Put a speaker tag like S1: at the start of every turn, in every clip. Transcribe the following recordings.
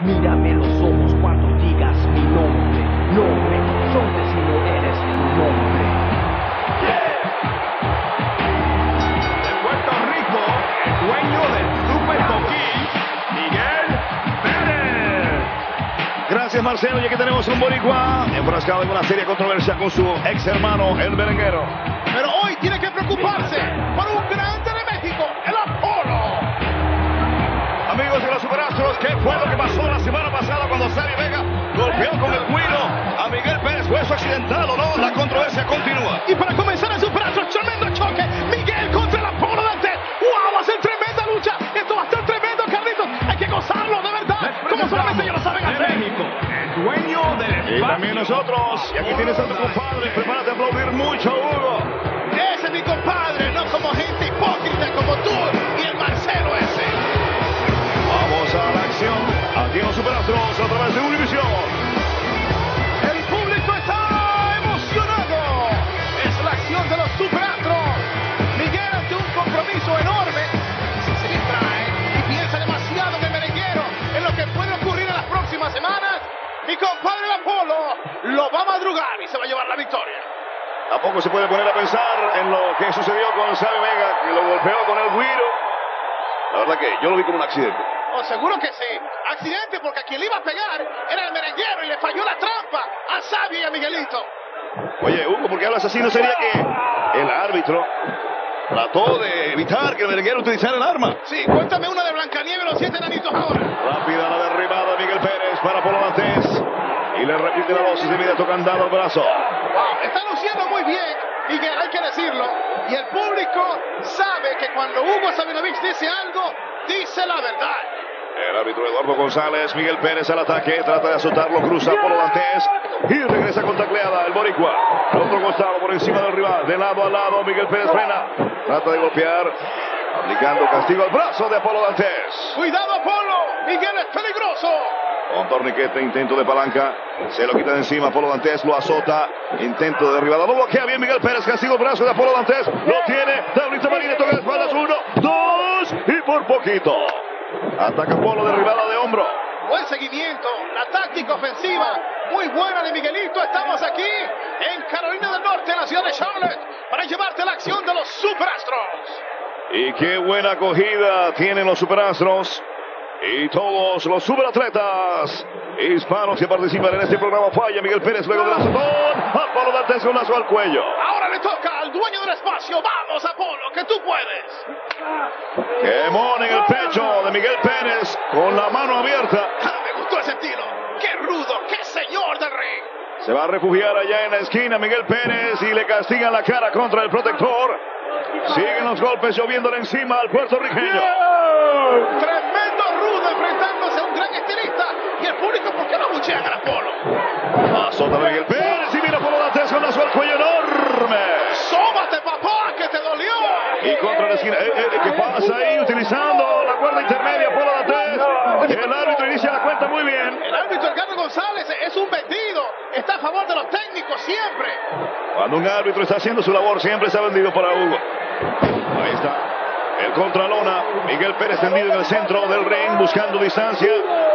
S1: Mírame los ojos cuando digas mi nombre. No me confrontes si no eres tu nombre.
S2: De Puerto Rico, el dueño del Super Coquí, Miguel Pérez.
S3: Gracias, Marcelo. Y aquí tenemos un boricua enfrascado en una seria controversia con su ex hermano, el merenguero.
S4: Pero hoy tiene que preocuparse por un grande de México, el Apolo.
S3: Amigos de los Superastros, ¿qué fue lo que pasó la semana pasada cuando Sammy Vega golpeó con el guiro a Miguel Pérez? ¿Fue eso accidentado, no? La controversia continúa.
S4: Y para comenzar el Superastros, tremendo choque. Miguel contra el Apolo Dantes. ¡Wow! Va a ser tremenda lucha. Esto va a ser tremendo, Carlitos. Hay que gozarlo, de verdad. Como solamente ellos lo saben
S2: De
S4: hacer.
S2: México, el dueño del espacio.
S3: Y también nosotros. Y aquí tienes a tu compadre. Prepárate a aplaudir mucho, Hugo.
S4: Ese es mi compadre, no como gente hipócrita como tú y el Marcelo ese.
S3: Vamos a la acción. Aquí en los Superastros a través de Univision.
S4: El público está emocionado. Es la acción de los Superastros. Miguel ante un compromiso enorme. Si se distrae y piensa demasiado en el merenguero, en lo que puede ocurrir en las próximas semanas, mi compadre el Apolo lo va a madrugar y se va a llevar la victoria.
S3: Tampoco se puede poner a pensar en lo que sucedió con Sammy Vega, que lo golpeó con el guiro. La verdad que yo lo vi como un accidente.
S4: Oh, seguro que sí. Accidente porque a quien le iba a pegar era el merenguero y le falló la trampa a Sammy y a Miguelito.
S3: Oye, Hugo, ¿por qué hablas así? ¿No sería que el árbitro trató de evitar que el merenguero utilizara el arma?
S4: Sí, cuéntame una de Blancanieves y los 7 enanitos ahora.
S3: Rápida la derribada de Miguel Pérez para Apolo Dantes. Y le repite la dosis de inmediato candado al brazo.
S4: Wow, está luciendo muy bien, Miguel, hay que decirlo. Y el público sabe que cuando Hugo Sabinovich dice algo, dice la verdad.
S3: El árbitro Eduardo González, Miguel Pérez al ataque, trata de azotarlo, cruza Apolo Dantes y regresa con tacleada el boricua. Al otro costado, por encima del rival, de lado a lado, Miguel Pérez frena, trata de golpear, aplicando castigo al brazo de Apolo Dantes.
S4: Cuidado, Apolo, Miguel es peligroso.
S3: Con torniquete, intento de palanca, se lo quita de encima, Apolo Dantes lo azota, intento de derribada, lo bloquea bien Miguel Pérez, castigo el brazo de Apolo Dantes, lo tiene, tablita marina, toca de espaldas, 1, 2 y por poquito. Ataca Apolo, derribada de hombro.
S4: Buen seguimiento, la táctica ofensiva muy buena de Miguelito. Estamos aquí en Carolina del Norte, en la ciudad de Charlotte, para llevarte la acción de los Superastros.
S3: Y qué buena acogida tienen los Superastros y todos los superatletas hispanos que participan en este programa. Falla Miguel Pérez luego del azotón. Apolo Dantes un lazo al cuello.
S4: Ahora le toca al dueño del espacio. Vamos, Apolo, que tú puedes.
S3: Quemón en el pecho de Miguel Pérez con la mano abierta.
S4: Me gustó ese tiro. Qué rudo, qué señor del ring.
S3: Se va a refugiar allá en la esquina Miguel Pérez y le castigan la cara contra el protector. Siguen los golpes lloviéndole encima al puertorriqueño.
S4: Tremendo rudo enfrentándose a un gran estilista. Y el público, ¿por qué no buchean al Apolo?
S3: Azota Miguel Pérez y mira Apolo Dantes con lazo al cuello enorme.
S4: ¡Sóbate, papá, que te dolió!
S3: Y contra la esquina, ¿qué pasa ahí? Utilizando la cuerda intermedia, Apolo Dantes. El árbitro inicia la cuenta muy bien.
S4: El árbitro Edgardo González es un vendido. Está a favor de los técnicos siempre.
S3: Cuando un árbitro está haciendo su labor, siempre se ha vendido para Hugo. Ahí está. El contralona. Miguel Pérez tendido en el centro del ring, buscando distancia.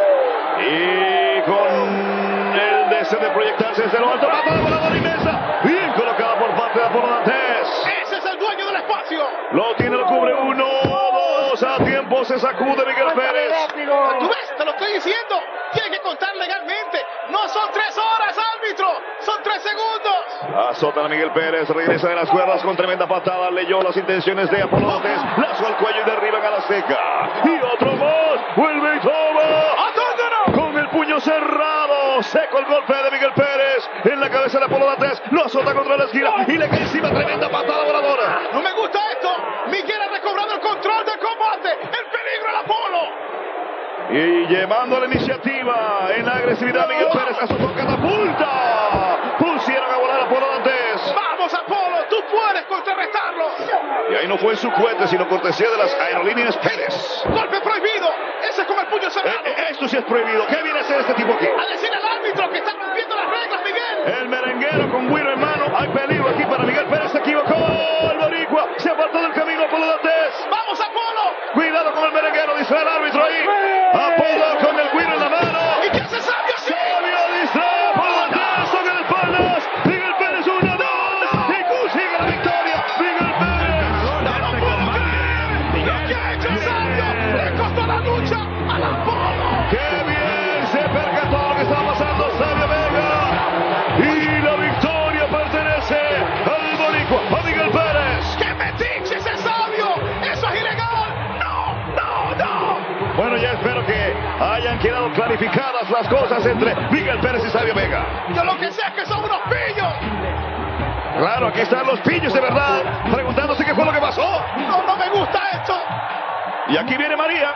S3: Y con el deseo de proyectarse desde lo alto. Patada voladora inmensa. Bien colocada por parte de Apolo Dantes.
S4: Ese es el dueño del espacio.
S3: Lo tiene, lo cubre. 1, 2. A tiempo se sacude Miguel Pérez.
S4: ¿Tú ves? Te lo estoy diciendo. Tiene que contar legalmente. No son 3 horas, árbitro. Son 3 segundos.
S3: Azotan a Miguel Pérez, regresa de las cuerdas con tremenda patada, leyó las intenciones de Apolo Dantes, lazo al cuello y derriban a la seca. Y otro más, vuelve y toma. Con el puño cerrado, seco el golpe de Miguel Pérez en la cabeza de Apolo Dantes, lo azota contra la esquina y le cae encima tremenda patada voladora.
S4: No me gusta esto. Miguel ha recobrado el control del combate. El peligro al Apolo.
S3: Y llevando la iniciativa en la agresividad, Miguel Pérez azotó catapulta. Pusieron a volar a Apolo Dantes.
S4: Vamos, Apolo, tú puedes contrarrestarlo.
S3: Y ahí no fue en su cohete, sino cortesía de las aerolíneas Pérez.
S4: Golpe prohibido. Ese es con el puño cerrado.
S3: Esto sí es prohibido. ¿Qué viene a hacer este tipo aquí?
S4: A decir al árbitro que está rompiendo las reglas, Miguel.
S3: El merenguero con guiro en mano. Hay peligro aquí para Miguel Pérez. Se equivocó. El boricua se apartó del camino. Apolo Dantes.
S4: Vamos, Apolo.
S3: Cuidado con el merenguero. Dice el árbitro ahí. Apolo con el guiro en la mano. ¡Qué bien! Se percató lo que estaba pasando Sabio Vega. Y la victoria pertenece al boricua, a Miguel Pérez.
S4: ¡Qué metiche ese Sabio! ¡Eso es ilegal! ¡No!
S3: Bueno, ya espero que hayan quedado clarificadas las cosas entre Miguel Pérez y Sabio Vega.
S4: Yo lo que sé es que son unos pillos.
S3: Claro, aquí están los pillos de verdad, preguntándose qué fue lo que pasó.
S4: No me gusta esto.
S3: Y aquí viene María.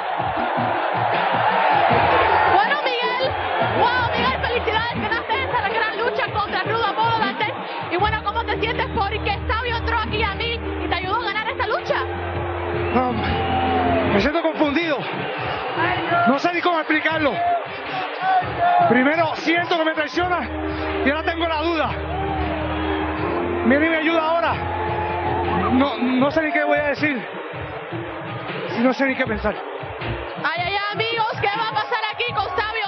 S5: Bueno, Miguel, wow, Miguel, felicidades, ganaste esa gran lucha contra Rudo Apolo Dantes. Y bueno, ¿cómo te sientes porque Sabio entró aquí a mí y te ayudó a ganar esta lucha?
S6: No, me siento confundido. No sé ni cómo explicarlo. Primero siento que me traiciona y ahora tengo la duda. Viene y me ayuda ahora. No sé ni qué voy a decir. No sé ni qué pensar.
S5: Ay, amigos, ¿qué va a pasar aquí con Sabio